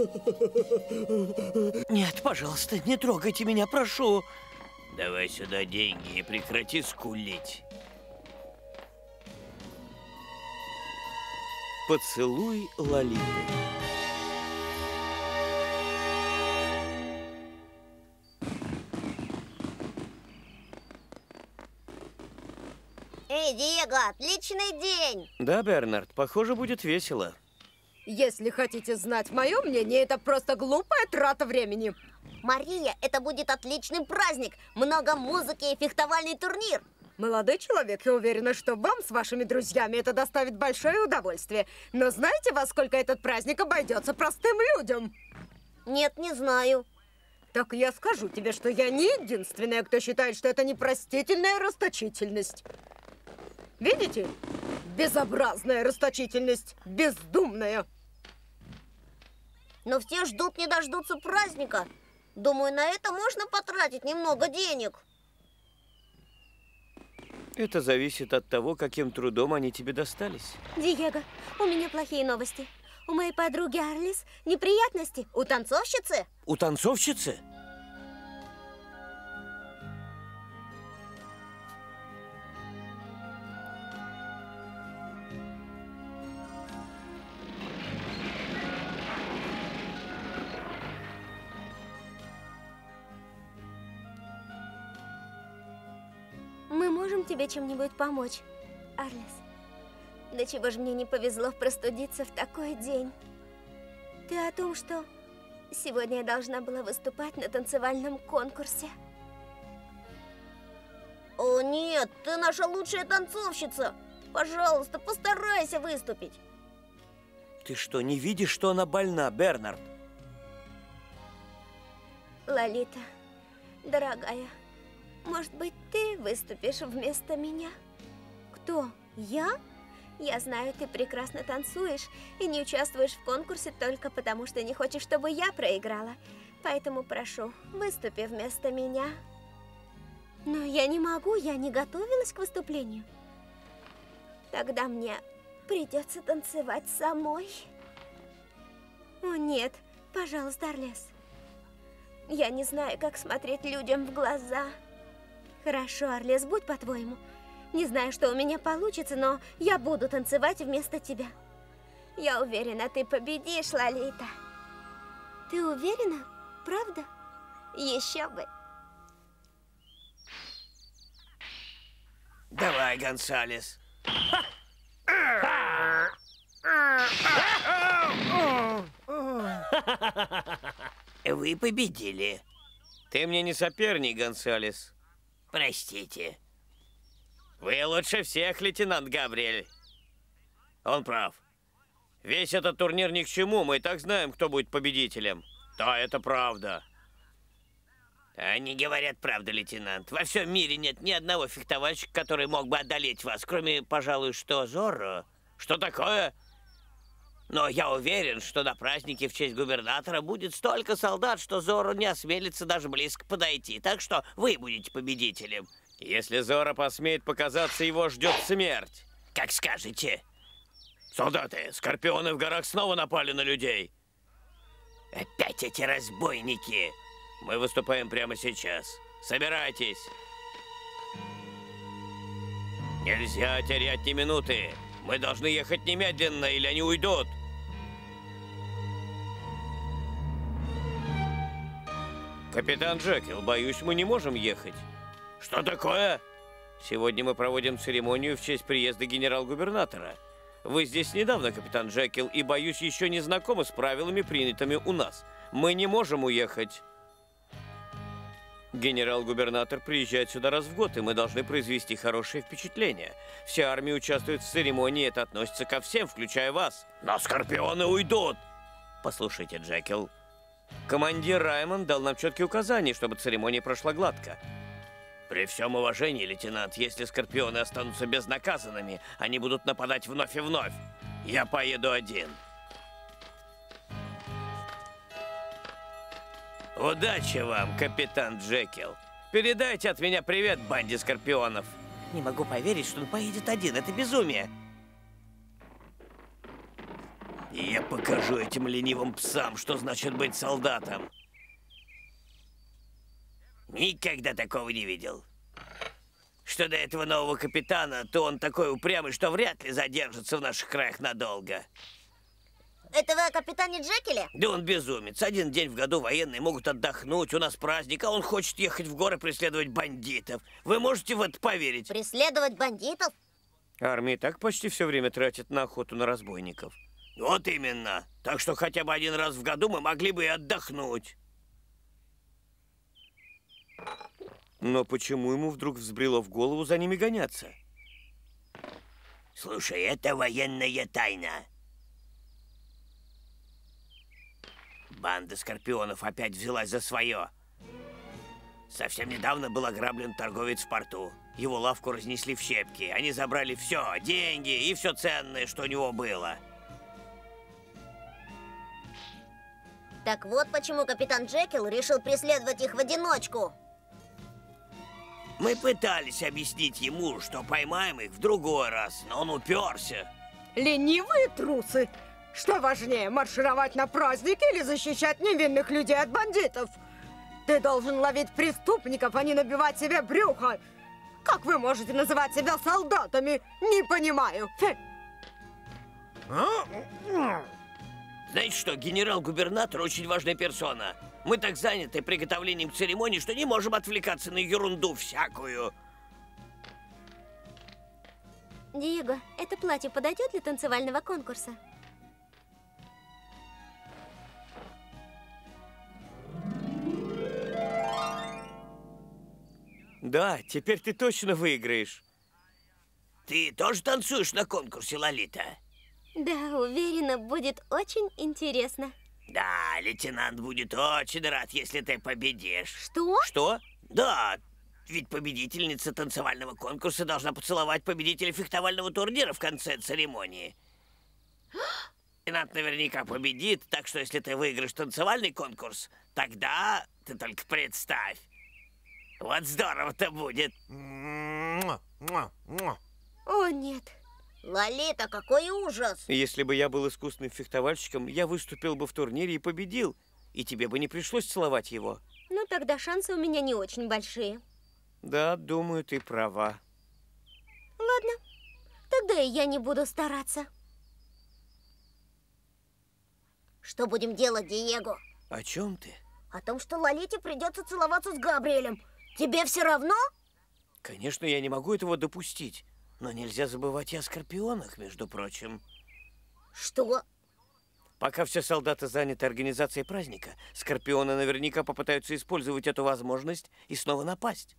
Нет, пожалуйста, не трогайте меня, прошу. Давай сюда деньги и прекрати скулить. Поцелуй Лолиты. Эй, Диего, отличный день! Да, Бернард, похоже, будет весело. Если хотите знать мое мнение, это просто глупая трата времени. Мария, это будет отличный праздник! Много музыки и фехтовальный турнир! Молодой человек, я уверена, что вам с вашими друзьями это доставит большое удовольствие. Но знаете, во сколько этот праздник обойдется простым людям? Нет, не знаю. Так я скажу тебе, что я не единственная, кто считает, что это непростительная расточительность. Видите? Безобразная расточительность, бездумная. Но все ждут не дождутся праздника. Думаю, на это можно потратить немного денег. Это зависит от того, каким трудом они тебе достались. Диего, у меня плохие новости. У моей подруги Арлис неприятности. У танцовщицы? У танцовщицы? Мы можем тебе чем-нибудь помочь, Арлис? Да чего же мне не повезло простудиться в такой день? Ты о том, что сегодня я должна была выступать на танцевальном конкурсе? О, нет, ты наша лучшая танцовщица! Пожалуйста, постарайся выступить. Ты что, не видишь, что она больна, Бернард? Лолита, дорогая, может быть, ты выступишь вместо меня? Кто? Я? Я знаю, ты прекрасно танцуешь и не участвуешь в конкурсе только потому, что не хочешь, чтобы я проиграла. Поэтому прошу, выступи вместо меня. Но я не могу, я не готовилась к выступлению. Тогда мне придется танцевать самой. О, нет, пожалуйста, Арлес. Я не знаю, как смотреть людям в глаза. Хорошо, Арлес, будь по-твоему. Не знаю, что у меня получится, но я буду танцевать вместо тебя. Я уверена, ты победишь, Лолита. Ты уверена? Правда? Еще бы. Давай, Гонсалес. Вы победили. Ты мне не соперник, Гонсалес. Простите. Вы лучше всех, лейтенант Габриэль. Он прав. Весь этот турнир ни к чему, мы и так знаем, кто будет победителем. Да, это правда. Они говорят правду, лейтенант. Во всем мире нет ни одного фехтовальщика, который мог бы одолеть вас, кроме, пожалуй, что Зорро. Что такое? Но я уверен, что на празднике в честь губернатора будет столько солдат, что Зорро не осмелится даже близко подойти. Так что вы будете победителем. Если Зорро посмеет показаться, его ждет смерть. Как скажете. Солдаты, скорпионы в горах снова напали на людей. Опять эти разбойники. Мы выступаем прямо сейчас. Собирайтесь. Нельзя терять ни минуты. Мы должны ехать немедленно, или они уйдут. Капитан Джекил, боюсь, мы не можем ехать. Что такое? Сегодня мы проводим церемонию в честь приезда генерал-губернатора. Вы здесь недавно, капитан Джекил, и, боюсь, еще не знакомы с правилами, принятыми у нас. Мы не можем уехать. Генерал-губернатор приезжает сюда раз в год, и мы должны произвести хорошее впечатление. Вся армия участвует в церемонии, это относится ко всем, включая вас. Но скорпионы уйдут! Послушайте, Джекил. Командир Раймонд дал нам четкие указания, чтобы церемония прошла гладко. При всем уважении, лейтенант, если скорпионы останутся безнаказанными, они будут нападать вновь и вновь. Я поеду один. Удачи вам, капитан Джекил. Передайте от меня привет банде скорпионов. Не могу поверить, что он поедет один. Это безумие. И я покажу этим ленивым псам, что значит быть солдатом. Никогда такого не видел. Что до этого нового капитана, то он такой упрямый, что вряд ли задержится в наших краях надолго. Это вы о капитане Джекиле? Да он безумец. Один день в году военные могут отдохнуть, у нас праздник, а он хочет ехать в горы преследовать бандитов. Вы можете в это поверить? Преследовать бандитов? Армия и так почти все время тратит на охоту на разбойников. Вот именно. Так что хотя бы один раз в году мы могли бы и отдохнуть. Но почему ему вдруг взбрело в голову за ними гоняться? Слушай, это военная тайна. Банда скорпионов опять взялась за свое. Совсем недавно был ограблен торговец в порту. Его лавку разнесли в щепки. Они забрали все, деньги и все ценное, что у него было. Так вот почему капитан Джекил решил преследовать их в одиночку. Мы пытались объяснить ему, что поймаем их в другой раз, но он уперся. Ленивые трусы! Что важнее, маршировать на праздник или защищать невинных людей от бандитов? Ты должен ловить преступников, а не набивать себе брюхо. Как вы можете называть себя солдатами? Не понимаю. Знаете что, генерал-губернатор очень важная персона. Мы так заняты приготовлением церемонии, что не можем отвлекаться на ерунду всякую. Диего, это платье подойдет для танцевального конкурса? Да, теперь ты точно выиграешь. Ты тоже танцуешь на конкурсе, Лолита? Да, уверена, будет очень интересно. Да, лейтенант будет очень рад, если ты победишь. Что? Что? Да, ведь победительница танцевального конкурса должна поцеловать победителя фехтовального турнира в конце церемонии. Лейтенант наверняка победит, так что если ты выиграешь танцевальный конкурс, тогда ты только представь. Вот здорово-то будет. О, нет. Лолита, какой ужас! Если бы я был искусным фехтовальщиком, я выступил бы в турнире и победил. И тебе бы не пришлось целовать его. Ну, тогда шансы у меня не очень большие. Да, думаю, ты права. Ладно, тогда и я не буду стараться. Что будем делать, Диего? О чем ты? О том, что Лолите придется целоваться с Габриэлем. Тебе все равно? Конечно, я не могу этого допустить. Но нельзя забывать и о скорпионах, между прочим. Что? Пока все солдаты заняты организацией праздника, скорпионы наверняка попытаются использовать эту возможность и снова напасть.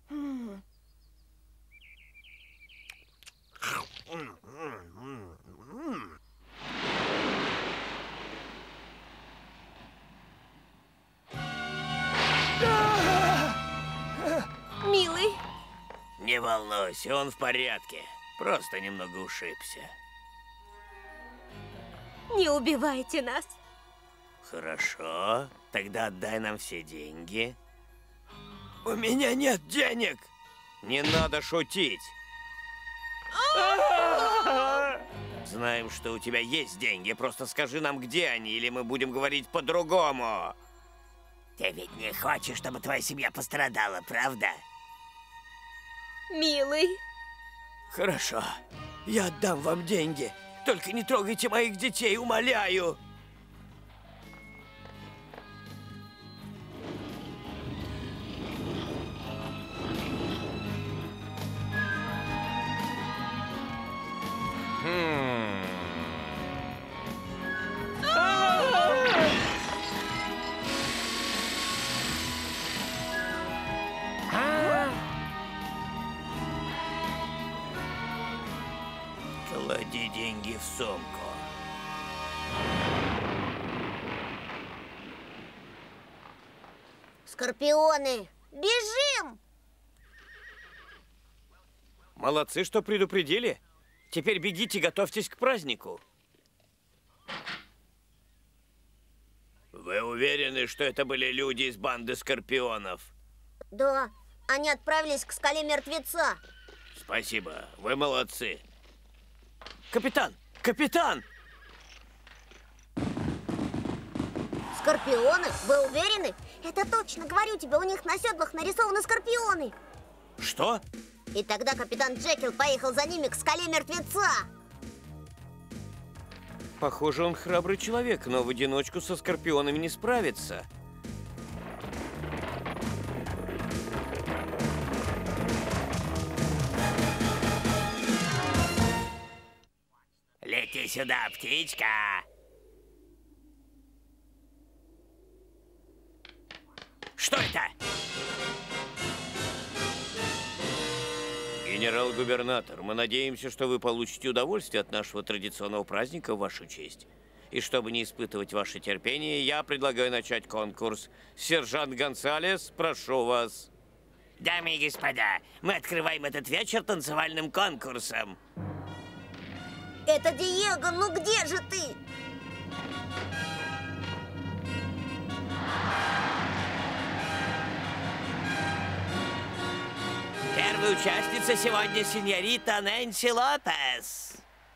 Милый. Не волнуйся, он в порядке. Просто немного ушибся. Не убивайте нас. Хорошо, тогда отдай нам все деньги. У меня нет денег! Не надо шутить! Знаем, что у тебя есть деньги, просто скажи нам, где они, или мы будем говорить по-другому. Ты ведь не хочешь, чтобы твоя семья пострадала, правда? Милый. Хорошо, я отдам вам деньги. Только не трогайте моих детей, умоляю. Клади деньги в сумку. Скорпионы, бежим! Молодцы, что предупредили. Теперь бегите, готовьтесь к празднику. Вы уверены, что это были люди из банды скорпионов? Да, они отправились к скале мертвеца. Спасибо, вы молодцы. Капитан! Капитан! Скорпионы? Вы уверены? Это точно, говорю тебе, у них на седлах нарисованы скорпионы. Что? И тогда капитан Джекил поехал за ними к скале мертвеца. Похоже, он храбрый человек, но в одиночку со скорпионами не справится. Лети сюда, птичка. Что это? Генерал-губернатор, мы надеемся, что вы получите удовольствие от нашего традиционного праздника в вашу честь. И чтобы не испытывать ваше терпение, я предлагаю начать конкурс. Сержант Гонсалес, прошу вас. Дамы и господа, мы открываем этот вечер танцевальным конкурсом. Это Диего, ну где же ты? Первая участница сегодня сеньорита Нэнси Лопес.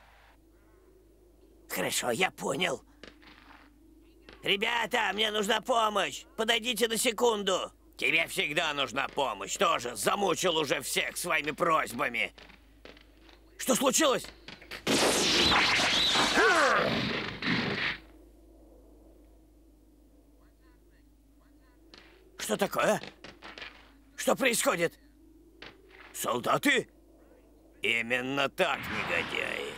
Хорошо, я понял. Ребята, мне нужна помощь. Подойдите на секунду. Тебе всегда нужна помощь. Тоже замучил уже всех своими просьбами. Что случилось? Что такое? Что происходит? Солдаты? Именно так, негодяи.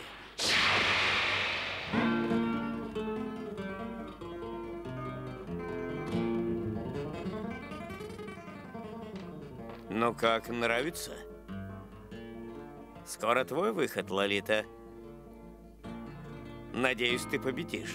Ну как, нравится? Скоро твой выход, Лолита. Надеюсь, ты победишь.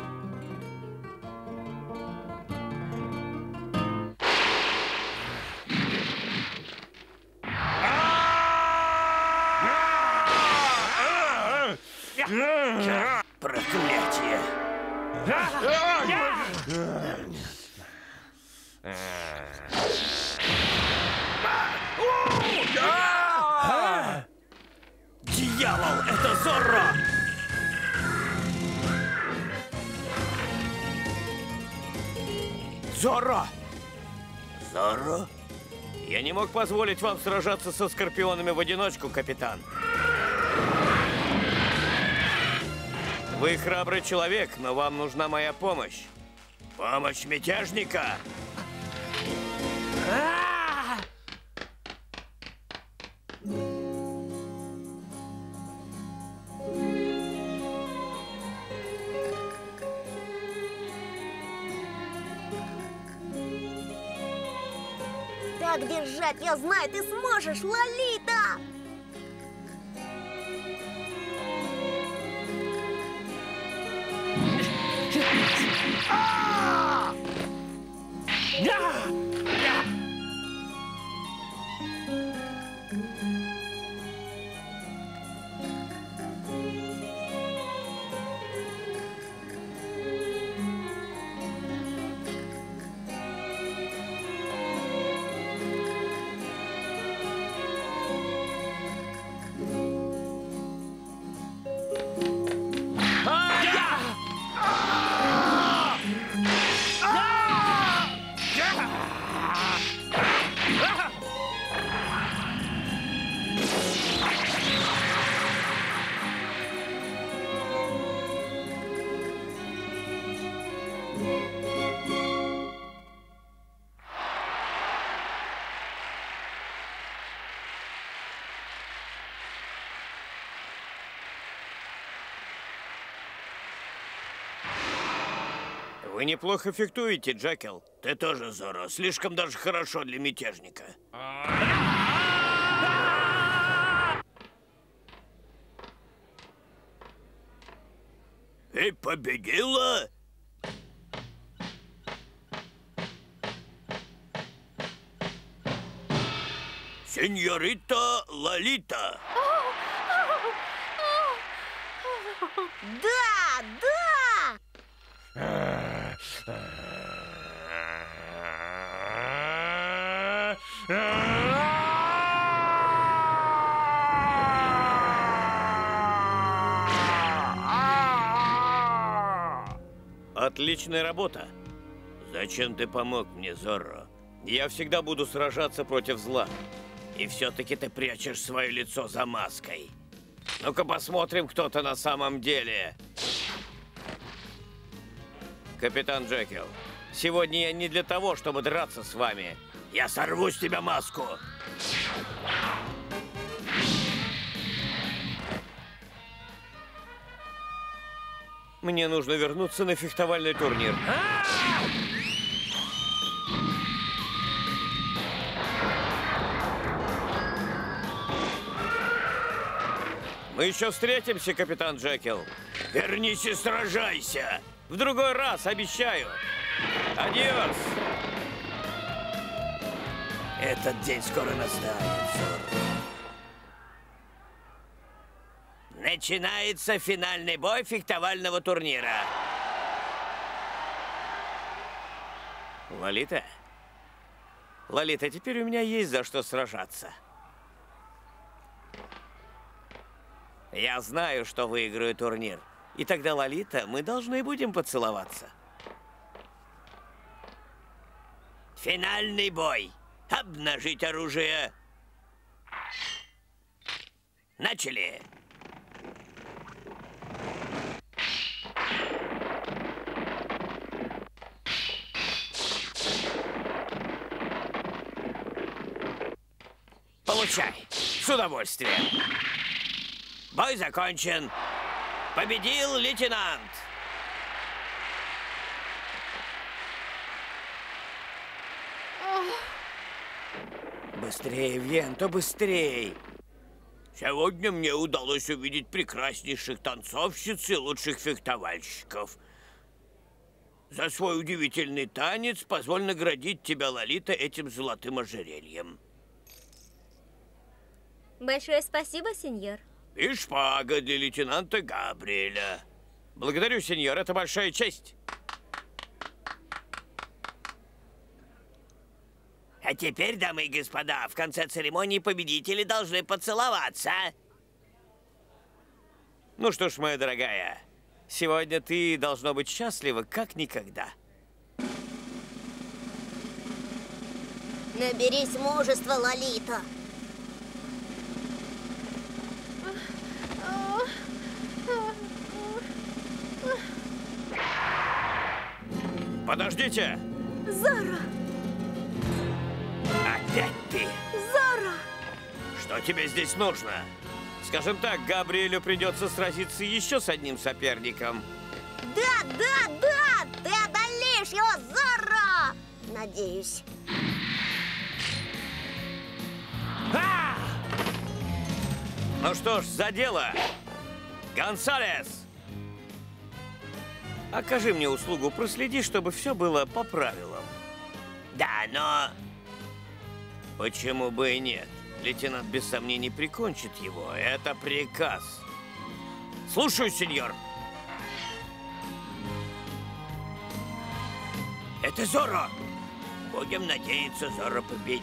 Проклятие! Дьявол, это Зорро! Зорро! Зорро? Я не мог позволить вам сражаться со скорпионами в одиночку, капитан. Вы храбрый человек, но вам нужна моя помощь. Помощь мятежника! Так держать, я знаю, ты сможешь, Лолита! Вы неплохо фехтуете, Джекил. Ты тоже, Зорро. Слишком даже хорошо для мятежника. Ты победила? Сеньорита Лолита. Да, да! Отличная работа. Зачем ты помог мне, Зорро? Я всегда буду сражаться против зла. И все-таки ты прячешь свое лицо за маской. Ну-ка посмотрим, кто ты на самом деле. Капитан Джекил, сегодня я не для того, чтобы драться с вами. Я сорву с тебя маску. Мне нужно вернуться на фехтовальный турнир. Мы еще встретимся, капитан Джекил. Вернись и сражайся. В другой раз, обещаю. Адиос. Этот день скоро настанет, Зорро. Начинается финальный бой фехтовального турнира. Лолита? Лолита, теперь у меня есть за что сражаться. Я знаю, что выиграю турнир. И тогда, Лолита, мы должны будем поцеловаться. Финальный бой. Обнажить оружие. Начали. Получай. С удовольствием. Бой закончен. Победил лейтенант. Быстрее, Вьенто, быстрее. Сегодня мне удалось увидеть прекраснейших танцовщиц и лучших фехтовальщиков. За свой удивительный танец позволь наградить тебя, Лолита, этим золотым ожерельем. Большое спасибо, сеньор. И шпага для лейтенанта Габриэля. Благодарю, сеньор, это большая честь. А теперь, дамы и господа, в конце церемонии победители должны поцеловаться. Ну что ж, моя дорогая, сегодня ты должна быть счастлива как никогда. Наберись мужества, Лолита. Подождите! Зорро! Опять ты! Зорро! Что тебе здесь нужно? Скажем так, Габриэлю придется сразиться еще с одним соперником. Да! Ты одолеешь его, Зорро! Надеюсь. Ну что ж, за дело! Гонсалес! Окажи мне услугу, проследи, чтобы все было по правилам. Да, но... Почему бы и нет? Лейтенант без сомнений прикончит его. Это приказ. Слушаю, сеньор. Это Зорро. Будем надеяться, Зорро победит.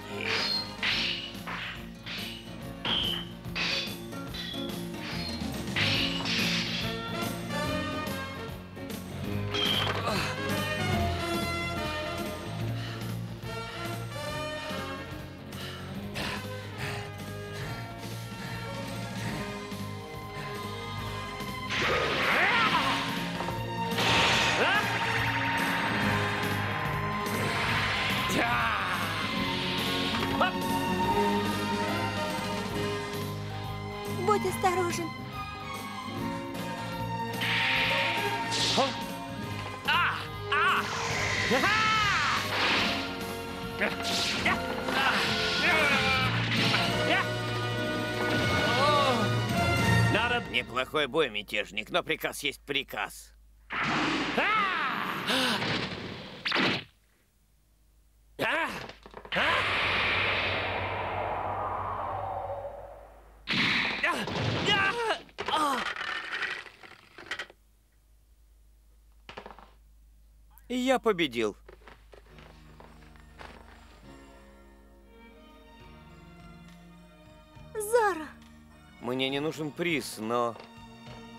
Будь осторожен. Неплохой бой, мятежник, но приказ есть приказ. И я победил. Зорро! Мне не нужен приз, но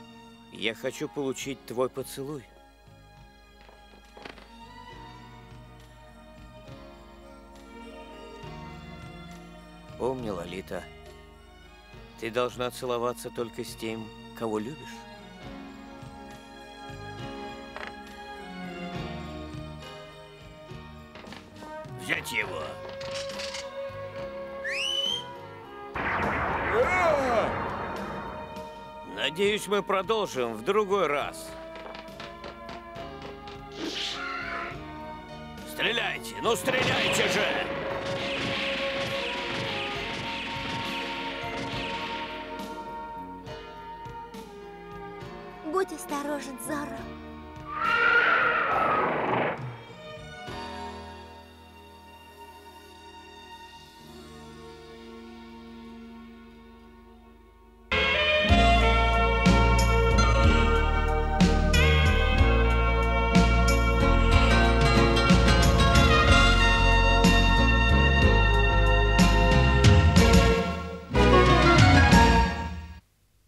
я хочу получить твой поцелуй. Запомни, Лолита, ты должна целоваться только с тем, кого любишь. Взять его. Надеюсь, мы продолжим в другой раз. Стреляйте! Ну, стреляйте же! Будь осторожен, Зорро.